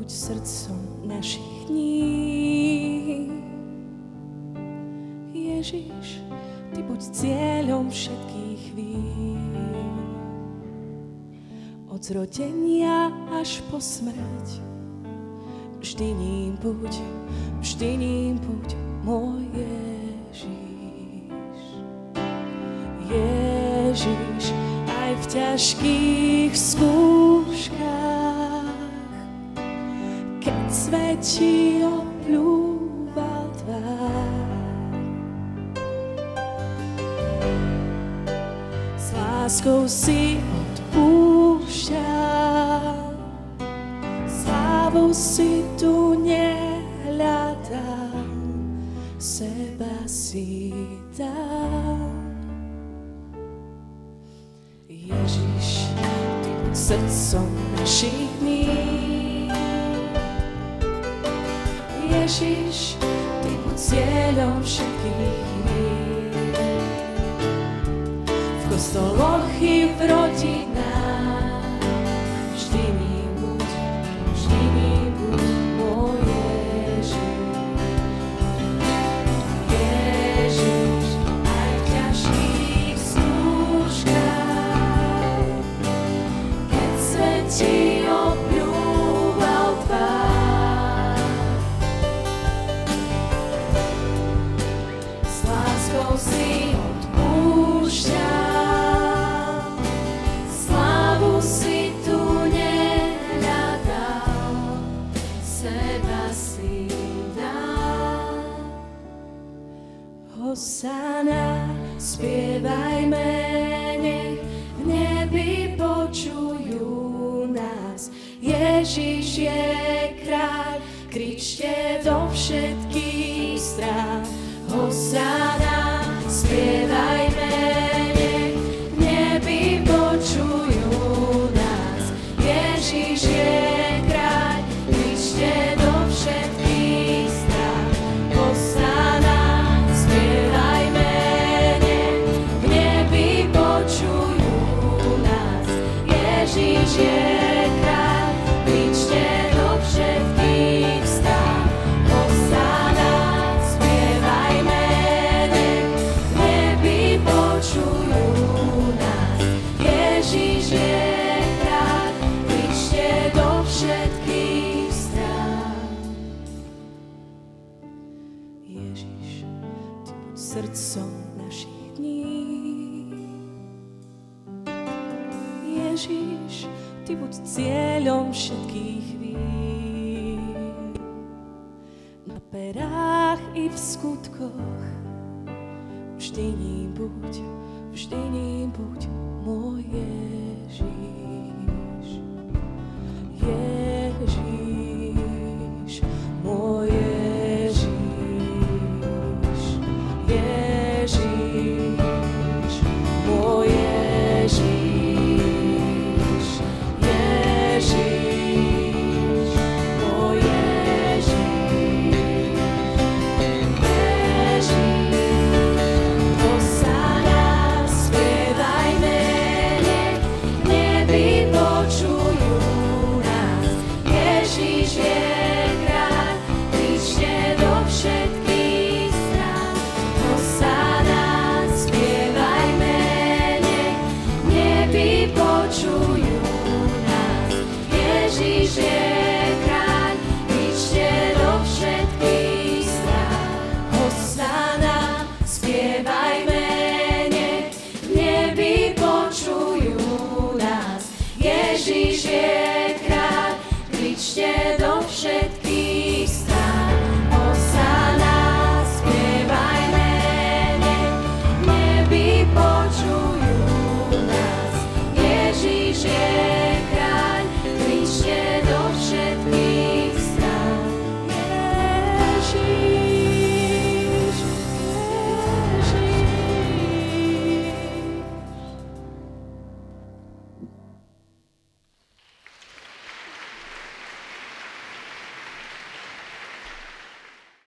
buď srdcom našich dní. Ježiš, Ty buď cieľom všetkých chvíľ. Od zrodenia až po smrť, vždy ním buď môj Ježiš. Ježiš, aj v ťažkých skúškach, keď svet Ti opľúval tvár, s láskou si odpúšťal, slávu si tu nehľadal, seba si dal. Ježiš, Ty buď srdcom našich dní. Ježiš, Ty buď cieľom všetkých chvíľ. V kostoloch i v rodinách vždy ním buď môj Ježiš. Ježiš, aj v ťažkých skúškach, keď svet Ti opľúval tvár, s láskou si odpúšťal, slávu si tu nehľadal, seba si dal. Hosana, spievajme, nech v nebi počujú nás. Ježiš je kráľ, kričte do všetkých strán. Hosana, spievajme, nech v nebi počujú nás. Ježiš je kráľ, kričte do všetkých strán. Hosana, spievajme, nech v nebi počujú nás. Ježiš je kráľ, kričte do všetkých strán. Hosana, spievajme, nech v nebi počujú nás. Ježiš je kráľ, kričte do všetkých strán. Ježiš, Ty buď srdcom našich dní. Ježiš, Ty buď cieľom všetkých chvíľ. Na perách i v skutkoch vždy ním buď môj Ježiš. Ježiš, môj Ježiš. Ježiš, môj Ježiš. Ježiš, môj Ježiš. Ježiš, Hosana, spievajme, nech v nebi počujú nás. Ježiš je